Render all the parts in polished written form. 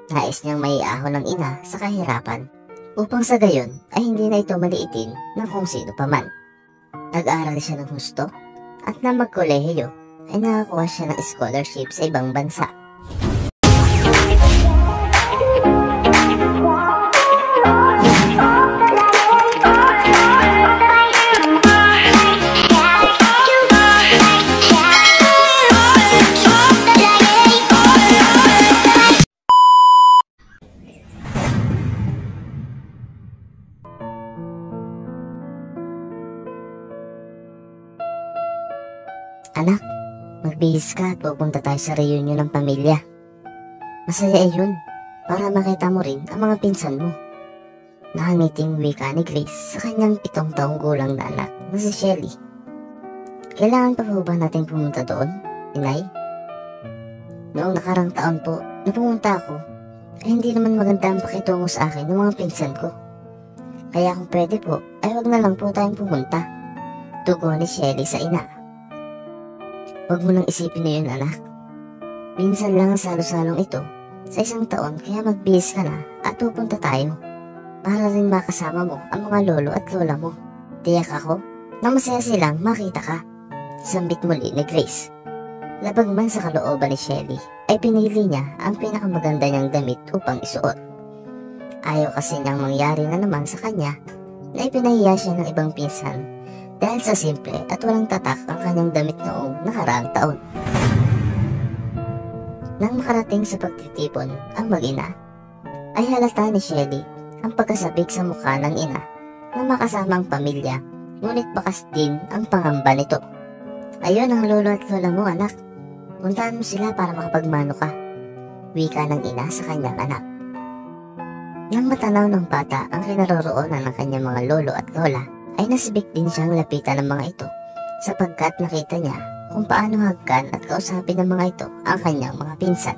Nais niyang maiahon ng ina sa kahirapan upang sa gayon ay hindi na ito maliitin ng kung sino pa man. Nag-aral siya ng husto at na magkolehiyo ay nakakuha siya ng scholarship sa ibang bansa. Anak, magbihis ka at pupunta tayo sa reunion ng pamilya. Masaya yun, para makita mo rin ang mga pinsan mo. Nakangiting wika ni Grace sa kanyang 7 taong gulang na anak na si Shelly. Kailangan pa po ba natin pumunta doon, inay? Noong nakarang taon po, na pumunta ako, ay hindi naman maganda ang pakitungo sa akin ng mga pinsan ko. Kaya kung pwede po, ay wag na lang po tayong pumunta. Tugon ni Shelly sa ina. Huwag mo nang isipin na yun, anak. Minsan lang ang salo-salong ito sa 1 taon, kaya magbihis ka na at pupunta tayo para rin makasama mo ang mga lolo at lola mo. Tiyak ako na masaya silang makita ka. Sambit muli ni Grace. Labag man sa kalooban ni Shelly ay pinili niya ang pinakamaganda niyang damit upang isuot. Ayaw kasi niyang mangyari na naman sa kanya na ipinahiya siya ng ibang pinsan dahil sa simple at walang tatak ang kanyang damit noong nakaraang taon. Nang makarating sa pagtitipon ang mag-ina, ay halata ni Shelly ang pagkasabik sa mukha ng ina na makasama ang pamilya, ngunit bakas din ang pangamba nito. Ayun ang lolo at lola mo, anak. Puntahan mo sila para makapagmano ka, wika ng ina sa kanyang anak. Nang matanaw ng bata ang kinaroroonan ng kanyang mga lolo at lola, ay nasibik din siyang lapitan ng mga ito sapagkat nakita niya kung paano hagkan at kausapin ng mga ito ang kanyang mga pinsan.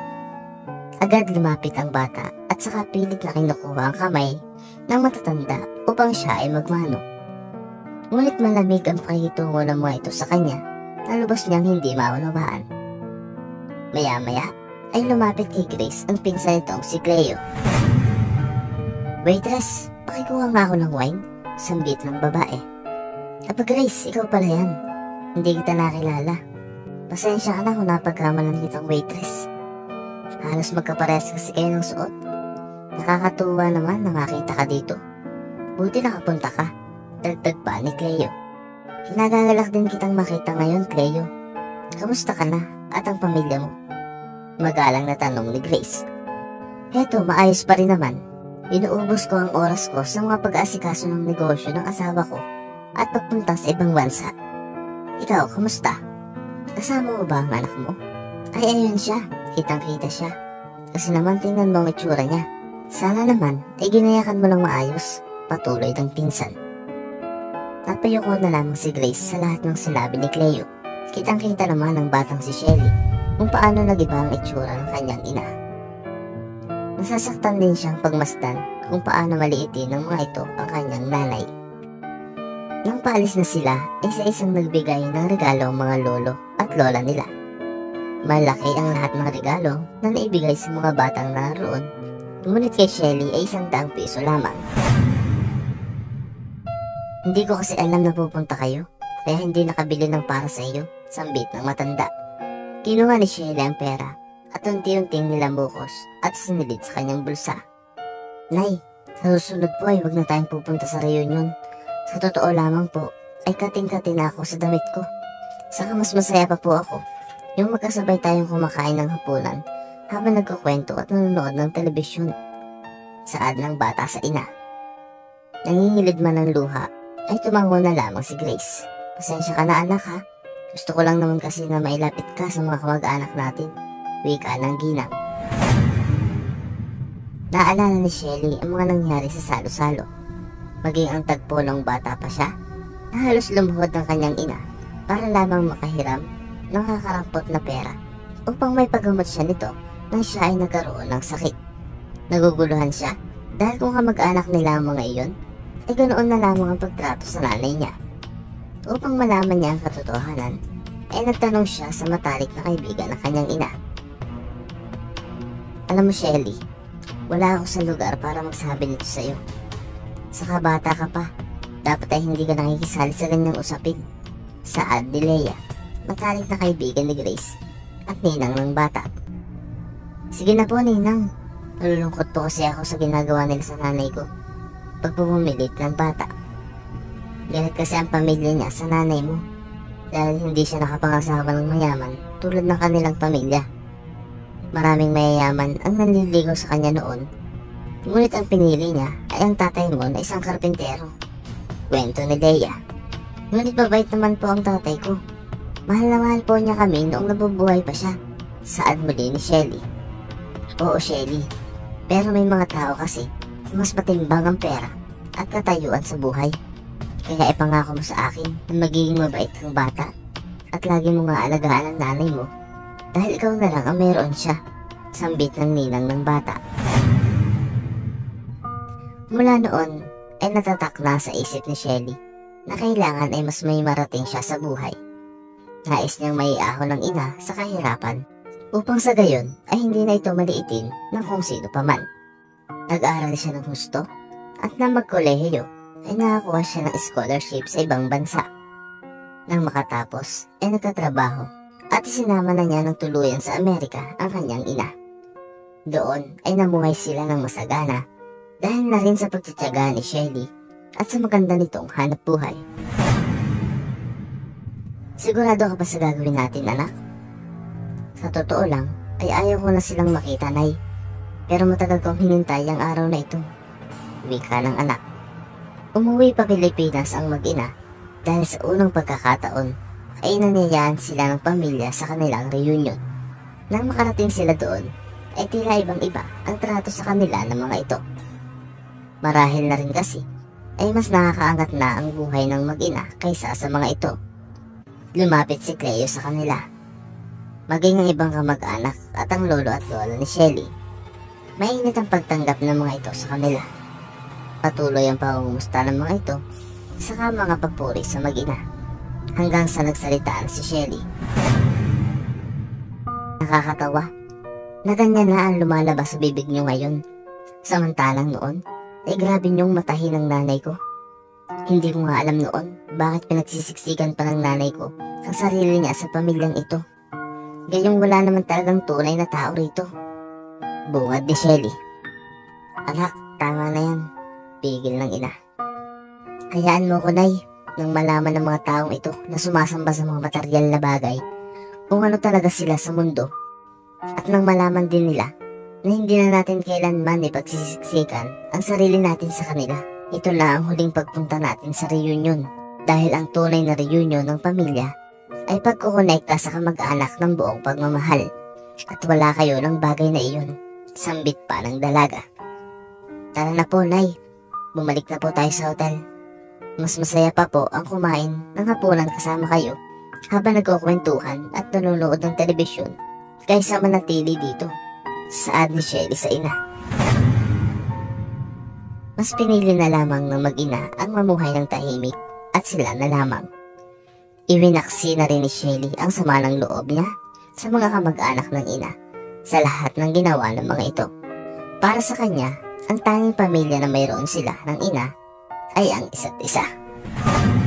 Agad lumapit ang bata at saka pilit na kinukuha ang kamay ng matatanda upang siya ay magmano. Ngunit malamig ang pakikitungo ng mga ito sa kanya na lubos niyang hindi maunawaan. Maya-maya ay lumapit kay Grace ang pinsan nitong si Cleo. "Waitress, pakikuha nga ako ng wine," sambit ng babae. "Aba Grace, ikaw pala yan. Hindi kita nakilala. Pasensya ka na kung napagkamalan kitang waitress. Halos magkaparehas kasi kayo ng suot. Nakakatuwa naman na makita ka dito. Buti nakapunta ka," dagdag pa ni Cleo. "Kinagagalak din kitang makita ngayon, Cleo. Kamusta ka na at ang pamilya mo?" Magalang na tanong ni Grace. "Heto, maayos pa rin naman. Inuubos ko ang oras ko sa mga pag-aasikaso ng negosyo ng asawa ko at pagpunta sa ibang bansa. Ikaw, kamusta? Kasama mo ba ang anak mo?" "Ay, ayun siya. Kitang-kita siya. Kasi naman tingnan mo ang itsura niya. Sana naman ay ginayakan mo ng maayos," patuloy ng pinsan. Napayuko na lamang si Grace sa lahat ng sinabi ni Cleo. Kitang-kita naman ng batang si Shelly kung paano nagiba ang itsura ng kanyang ina. Nasasaktan din siyang pagmasdan kung paano maliitin ng mga ito ang kanyang nanay. Nang paalis na sila, isa-isang nagbigay ng regalo ang mga lolo at lola nila. Malaki ang lahat ng regalo na naibigay sa mga batang naroon, ngunit kay Shelly ay 100 piso lamang. "Hindi ko kasi alam na pupunta kayo, kaya hindi nakabili ng para sa iyo," sambit ng matanda. Kinuha ni Shelly ang pera at unti-unting nilambukos at sinilid sa kanyang bulsa. "Nay, sa susunod po ay wag na tayong pupunta sa reunion. Sa totoo lamang po, ay kating-kati na ako sa damit ko. Saka mas masaya pa po ako yung magkasabay tayong kumakain ng hapunan habang nagkukwento at nanonood ng telebisyon." Saad ng bata sa ina. Nangingilid man ng luha, ay tumango na lamang si Grace. "Pasensya ka na anak ha. Gusto ko lang naman kasi na mailapit ka sa mga kamag-anak natin," wika ng ginang. Naalala ni Shelly ang mga nangyari sa salo-salo. Maging ang tagpo ng bata pa siya, na halos lumuhod ng kanyang ina para lamang makahiram ng kakarampot na pera upang may paggamot siya nito nang siya ay nagkaroon ng sakit. Naguguluhan siya dahil kung kamag-anak nila ang mga iyon, ay ganoon na lamang ang pagtrato sa nanay niya. Upang malaman niya ang katotohanan, ay nagtanong siya sa matalik na kaibigan ng kanyang ina. Alam mo, Shelly, wala ako sa lugar para magsabi nito sa'yo. Saka bata ka pa, dapat ay hindi ka nakikisali sa ganyang usapin. Saad ni Leia, matalik na kaibigan ni Grace at ninang ng bata. Sige na po, ninang. Nalulungkot po kasi ako sa ginagawa nila sa nanay ko. Pagpupumilit ng bata. Galit kasi ang pamilya niya sa nanay mo dahil hindi siya nakapangasawa ng mayaman tulad ng kanilang pamilya. Maraming mayayaman ang nanliligaw sa kanya noon, ngunit ang pinili niya ay ang tatay mo na isang karpintero. Kwento ni Leia. Ngunit mabait naman po ang tatay ko. Mahal na mahal po niya kami noong nabubuhay pa siya. Saad muli ni Shelly. Oo, Shelly, pero may mga tao kasi mas matimbang ang pera at katayuan sa buhay. Kaya ipangako mo sa akin na magiging mabait kang bata at lagi mo nga alagaan ang nanay mo dahil ikaw na lang ang meron siya. Sambit ng ninang ng bata. Mula noon ay natatak na sa isip ni Shelly na kailangan ay mas may marating siya sa buhay. Nais niyang maiahon ng ina sa kahirapan upang sa gayon ay hindi na ito maliitin ng kung sino pa man. Nag-aral siya ng husto at nang magkolehiyo ay nakakuha siya ng scholarship sa ibang bansa. Nang makatapos ay nagtatrabaho at isinama na niya ng tuluyan sa Amerika ang kanyang ina. Doon ay namuhay sila ng masagana dahil na rin sa pagtitiyaga ni Shelly at sa maganda nitong hanap buhay. Sigurado ka ba sa gagawin natin, anak? Sa totoo lang ay ayaw ko na silang makita, Nay. Pero matagal kong hinintay ang araw na ito. Wika ng anak. Umuwi pa Pilipinas ang mag-ina dahil sa unang pagkakataon ay nanayaan sila ng pamilya sa kanilang reunion. Nang makarating sila doon ay tila ibang iba ang trato sa kanila ng mga ito. Marahil na rin kasi ay mas nakakaangat na ang buhay ng mag-ina kaysa sa mga ito. Lumapit si Cleo sa kanila. Maging ang ibang kamag-anak at ang lolo at lola ni Shelly. Mainit ang pagtanggap ng mga ito sa kanila. Patuloy ang pangungumusta ng mga ito saka mga papuri sa mag-ina hanggang sa nagsalitaan si Shelly. Nakakatawa na ganyan na ang lumalabas sa bibig niyo ngayon. Samantalang noon ay grabe niyong matahin ang nanay ko. Hindi ko nga alam noon bakit pinagsisiksikan pa ng nanay ko ang sarili niya sa pamilyang ito. Gayong wala naman talagang tunay na tao rito. Bungad ni Shelly. Anak, tama na yan. Pigil ng ina. Hayaan mo ko, Nay, nang malaman ng mga taong ito na sumasamba sa mga materyal na bagay kung ano talaga sila sa mundo. At nang malaman din nila na hindi na natin kailanman ipagsisiksikan ang sarili natin sa kanila. Ito na ang huling pagpunta natin sa reunion dahil ang tunay na reunion ng pamilya ay pagkukonekta sa kamag-anak ng buong pagmamahal at wala kayo ng bagay na iyon. Sambit pa ng dalaga. Tara na po, Nay. Bumalik na po tayo sa hotel. Mas masaya pa po ang kumain ng hapunan kasama kayo habang nagkukwentuhan at nanonood ng telebisyon kaysa manatili dito. Saad ni Shelly sa ina. Mas pinili na lamang ng mag-ina ang mamuhay ng tahimik at sila na lamang. Iwinaksi na rin ni Shelly ang sama ng loob niya sa mga kamag-anak ng ina sa lahat ng ginawa ng mga ito. Para sa kanya, ang tanging pamilya na mayroon sila ng ina ay ang isa't isa.